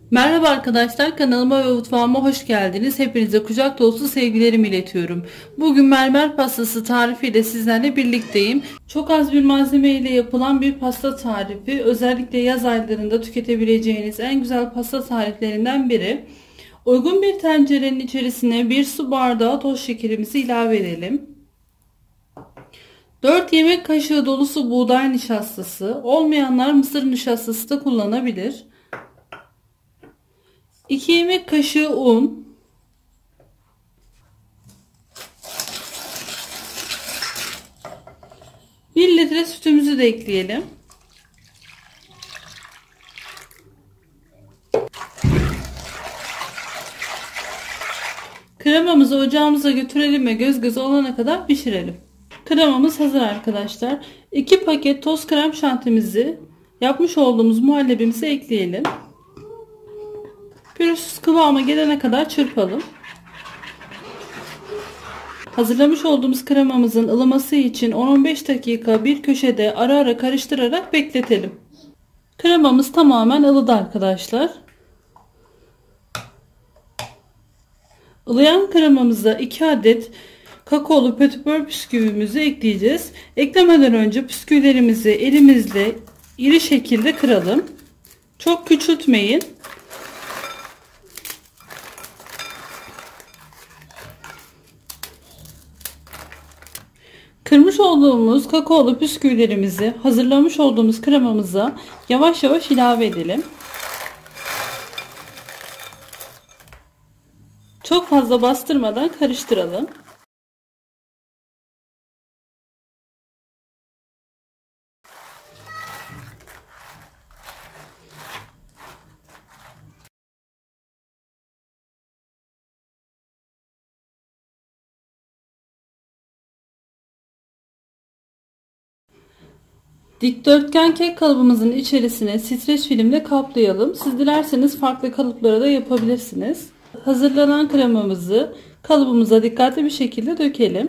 Merhaba arkadaşlar, kanalıma ve mutfağıma hoş geldiniz. Hepinize kucak dolusu sevgilerimi iletiyorum. Bugün mermer pastası tarifiyle sizlerle birlikteyim. Çok az bir malzeme ile yapılan bir pasta tarifi. Özellikle yaz aylarında tüketebileceğiniz en güzel pasta tariflerinden biri. Uygun bir tencerenin içerisine 1 su bardağı toz şekerimizi ilave edelim. 4 yemek kaşığı dolusu buğday nişastası, olmayanlar mısır nişastası da kullanabilir. 2 yemek kaşığı un, 1 litre sütümüzü de ekleyelim. Kremamızı ocağımıza götürelim ve göz göz olana kadar pişirelim. Kremamız hazır arkadaşlar. 2 paket toz krem şantimizi yapmış olduğumuz muhallebimize ekleyelim. Pürüzsüz kıvama gelene kadar çırpalım. Hazırlamış olduğumuz kremamızın ılıması için 10-15 dakika bir köşede ara ara karıştırarak bekletelim. Kremamız tamamen ılıdı arkadaşlar. Ilıyan kremamıza 2 adet kakaolu pötipör bisküvimizi ekleyeceğiz. Eklemeden önce bisküvilerimizi elimizle iri şekilde kıralım. Çok küçültmeyin. Kırmış olduğumuz kakaolu bisküvilerimizi hazırlamış olduğumuz kremamıza yavaş yavaş ilave edelim. Çok fazla bastırmadan karıştıralım. Dikdörtgen kek kalıbımızın içerisine streç filmle kaplayalım. Siz dilerseniz farklı kalıplara da yapabilirsiniz. Hazırlanan kremamızı kalıbımıza dikkatli bir şekilde dökelim.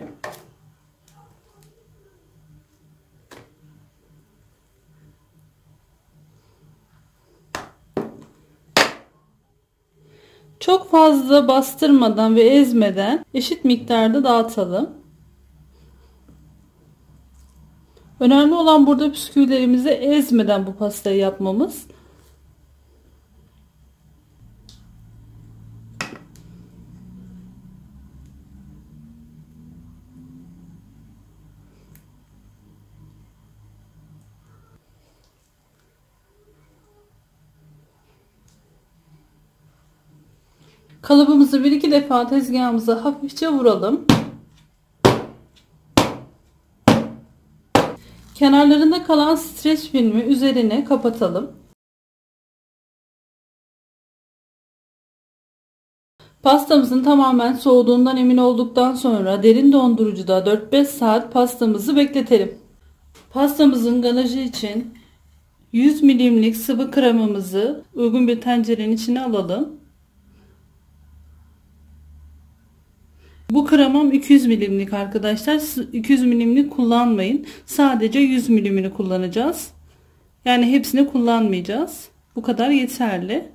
Çok fazla bastırmadan ve ezmeden eşit miktarda dağıtalım. Önemli olan burada bisküvilerimizi ezmeden bu pastayı yapmamız. Kalıbımızı 1-2 defa tezgahımıza hafifçe vuralım. Kenarlarında kalan streç filmi üzerine kapatalım. Pastamızın tamamen soğuduğundan emin olduktan sonra derin dondurucuda 4-5 saat pastamızı bekletelim. Pastamızın ganajı için 100 milimlik sıvı kremamızı uygun bir tencerenin içine alalım. Bu kremam 200 milimlik arkadaşlar. 200 milimlik kullanmayın. Sadece 100 milimini kullanacağız. Yani hepsini kullanmayacağız. Bu kadar yeterli.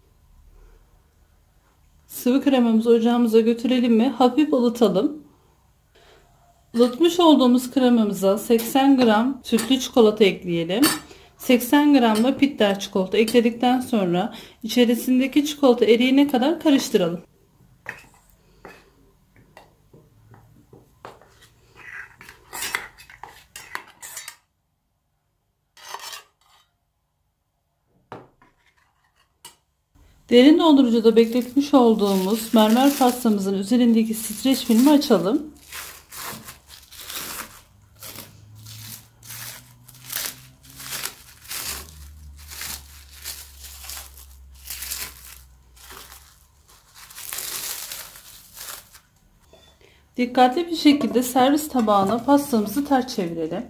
Sıvı kremamızı ocağımıza götürelim ve hafif ılıtalım. Ilıtmış olduğumuz kremamıza 80 gram sütlü çikolata ekleyelim. 80 gram da bitter çikolata ekledikten sonra içerisindeki çikolata eriyene kadar karıştıralım. Derin dondurucuda bekletmiş olduğumuz mermer pastamızın üzerindeki streç filmi açalım. Dikkatli bir şekilde servis tabağına pastamızı ters çevirelim.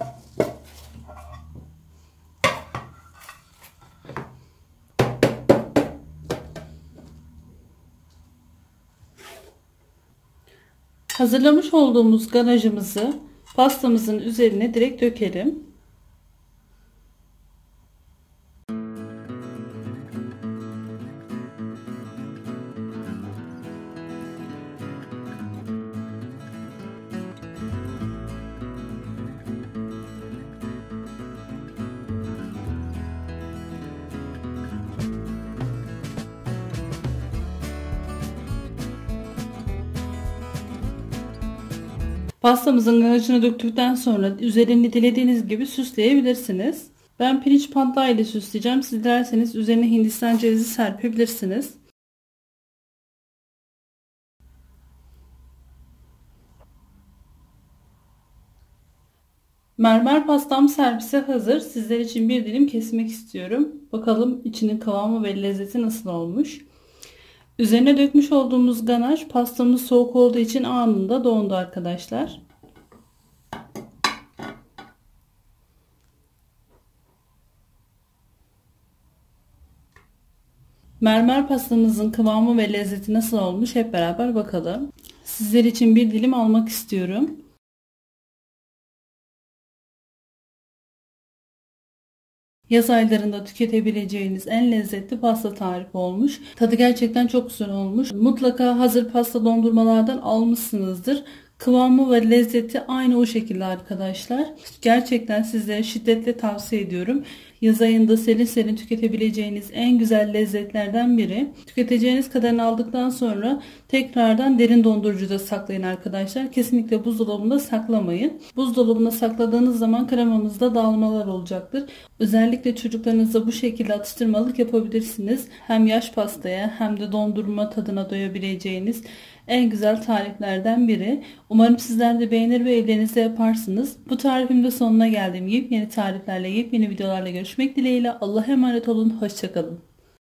Hazırlamış olduğumuz ganajımızı pastamızın üzerine direkt dökelim. Pastamızın ganajını döktükten sonra üzerini dilediğiniz gibi süsleyebilirsiniz. Ben pirinç pandağı ile süsleyeceğim. Siz dilerseniz üzerine hindistan cevizi serpebilirsiniz. Mermer pastam servise hazır. Sizler için bir dilim kesmek istiyorum. Bakalım içinin kıvamı ve lezzeti nasıl olmuş. Üzerine dökmüş olduğumuz ganaj pastamız soğuk olduğu için anında dondu arkadaşlar. Mermer pastamızın kıvamı ve lezzeti nasıl olmuş hep beraber bakalım. Sizler için bir dilim almak istiyorum. Yaz aylarında tüketebileceğiniz en lezzetli pasta tarifi olmuş. Tadı gerçekten çok güzel olmuş. Mutlaka hazır pasta dondurmalardan almışsınızdır. Kıvamı ve lezzeti aynı o şekilde arkadaşlar. Gerçekten sizlere şiddetle tavsiye ediyorum. Yaz ayında serin serin tüketebileceğiniz en güzel lezzetlerden biri. Tüketeceğiniz kadarını aldıktan sonra tekrardan derin dondurucuda saklayın arkadaşlar. Kesinlikle buzdolabında saklamayın. Buzdolabında sakladığınız zaman kremamızda dağılmalar olacaktır. Özellikle çocuklarınızla bu şekilde atıştırmalık yapabilirsiniz. Hem yaş pastaya hem de dondurma tadına doyabileceğiniz en güzel tariflerden biri. Umarım sizler de beğenir ve evlerinizde yaparsınız. Bu tarifimde sonuna geldim. Yepyeni tariflerle, yepyeni videolarla görüşmek dileğiyle. Allah'a emanet olun. Hoşçakalın.